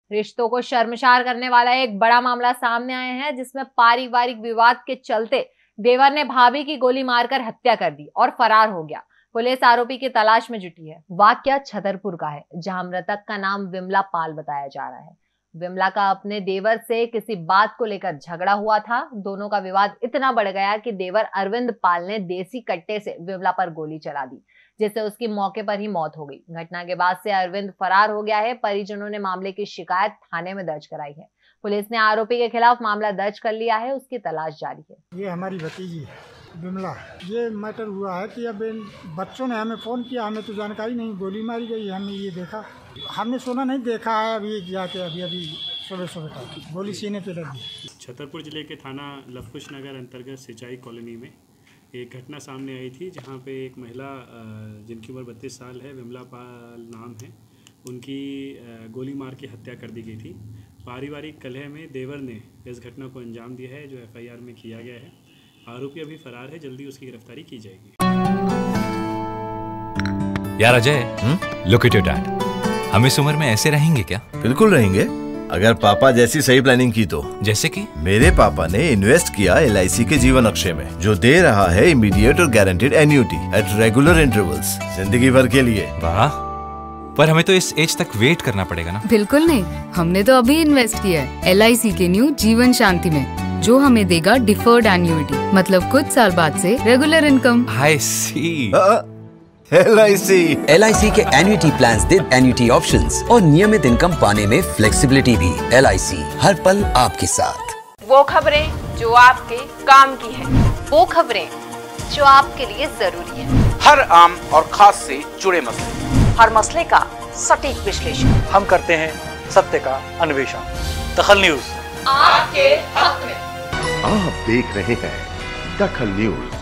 रिश्तों को शर्मसार करने वाला एक बड़ा मामला सामने आया है, जिसमें पारिवारिक विवाद के चलते देवर ने भाभी की गोली मारकर हत्या कर दी और फरार हो गया। पुलिस आरोपी की तलाश में जुटी है। वाकया छतरपुर का है, जहां मृतक का नाम विमला पाल बताया जा रहा है। विमला का अपने देवर से किसी बात को लेकर झगड़ा हुआ था। दोनों का विवाद इतना बढ़ गया कि देवर अरविंद पाल ने देसी कट्टे से विमला पर गोली चला दी, जिससे उसकी मौके पर ही मौत हो गई। घटना के बाद से अरविंद फरार हो गया है। परिजनों ने मामले की शिकायत थाने में दर्ज कराई है। पुलिस ने आरोपी के खिलाफ मामला दर्ज कर लिया है, उसकी तलाश जारी है। ये हमारी भतीजी है विमला। ये मैटर हुआ है कि अब बच्चों ने हमें फ़ोन किया, हमें तो जानकारी नहीं, गोली मारी गई, हमने ये देखा, हमने सुना नहीं, देखा है अभी जाके अभी सुबह गोली सीने पे लगी। छतरपुर जिले के थाना लवकुश नगर अंतर्गत सिंचाई कॉलोनी में एक घटना सामने आई थी, जहां पे एक महिला जिनकी उम्र 32 साल है, विमला पाल नाम है, उनकी गोली मार के हत्या कर दी गई थी। पारिवारिक कलह में देवर ने इस घटना को अंजाम दिया है, जो FIR में किया गया है। आरोपी अभी फरार है, जल्दी उसकी गिरफ्तारी की जाएगी। यार Ajay, look at your dad. हम इस उम्र में ऐसे रहेंगे क्या? बिल्कुल रहेंगे, अगर पापा जैसी सही प्लानिंग की तो। जैसे कि? मेरे पापा ने इन्वेस्ट किया LIC के जीवन अक्षय में, जो दे रहा है इमीडिएट और guaranteed annuity at regular intervals, जिंदगी भर के लिए। वाह, पर हमें तो इस एज तक वेट करना पड़ेगा ना? बिल्कुल नहीं, हमने तो अभी इन्वेस्ट किया है LIC के न्यू जीवन शांति में, जो हमें देगा डिफर्ड एन्युटी, मतलब कुछ साल बाद से regular income. I see. LIC के एन्युटी प्लान्स दे एन्युटी ऑप्शंस और नियमित इनकम पाने में फ्लेक्सिबिलिटी भी। LIC हर पल आपके साथ। वो खबरें जो आपके काम की है, वो खबरें जो आपके लिए जरूरी है, हर आम और खास से जुड़े मसले, हर मसले का सटीक विश्लेषण हम करते हैं, सत्य का अन्वेषण। दखल न्यूज आपके हक में। आप देख रहे हैं दखल न्यूज।